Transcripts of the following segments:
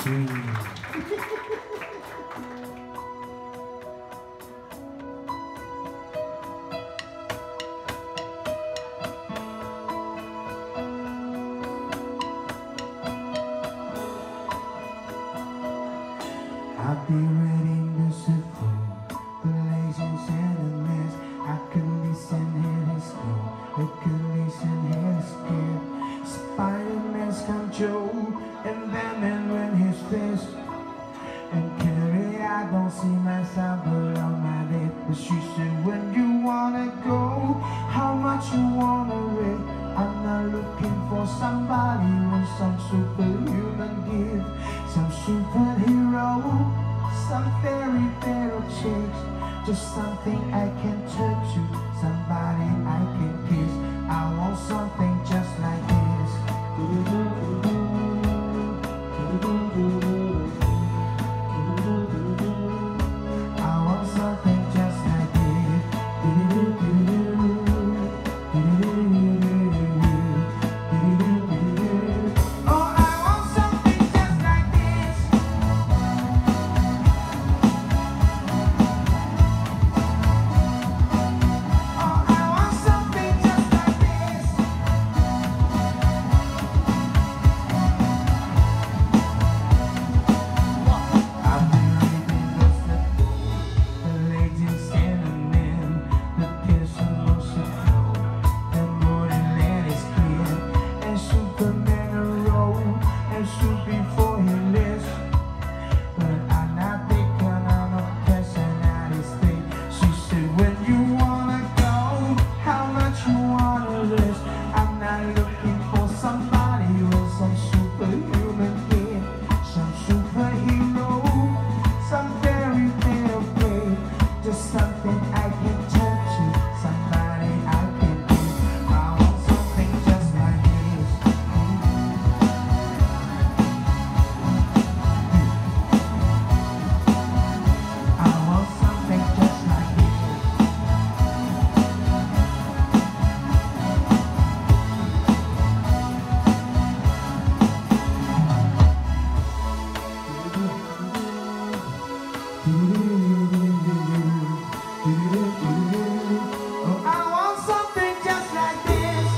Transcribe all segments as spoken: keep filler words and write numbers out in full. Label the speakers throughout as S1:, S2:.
S1: I'll be reading beautiful relations and a mess. I could listen, hear his snow. I could listen, hear his skin. Spider-Man's control and Batman when his fist. And Carrie, I don't see myself around my bed. But she said, when you wanna go, how much you wanna rate? I'm not looking for somebody with some superhuman gift, some superhero, some fairy tale chase, just something I can turn to, somebody I can kiss. I want something just like this. I want something just like this. Oh, I want something just like this. Oh, I want something just like this. I've been reading those the legends and the men, the person motion flow, the moon and land is clear, and Superman arose and stood before he lives. But I'm not thinking on a personality state. She said, when you wanna go, how much you wanna risk? I'm not looking for somebody with some superhuman gift, some superhero, some fairy tale play, just something I can turn to, somebody I can be. I want something just like this. I want something just like this. Oh, I want something just like this.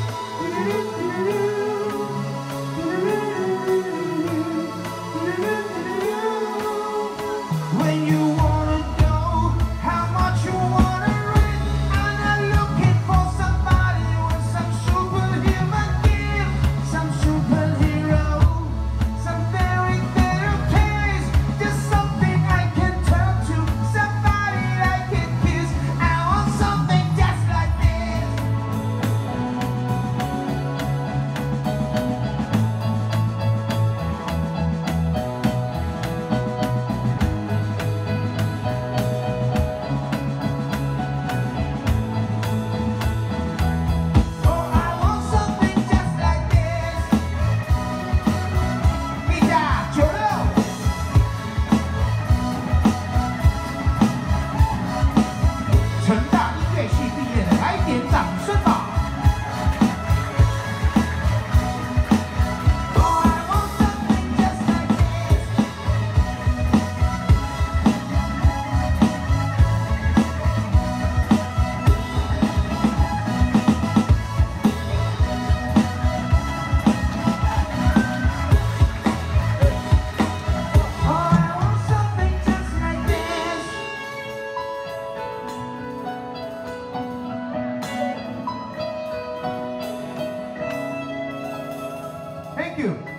S1: When you wanna go, how much you wanna rent? I'm not looking for somebody with some superhuman gift, some superhero, some fairy tale case, just something I can turn to, somebody I can kiss. I want something just like this. Oh, I want something just like this. Guitar, choro. 成大音乐系毕业的，来点掌声吧。Oh, I want something just like this. Oh, I want something just like this. Thank you.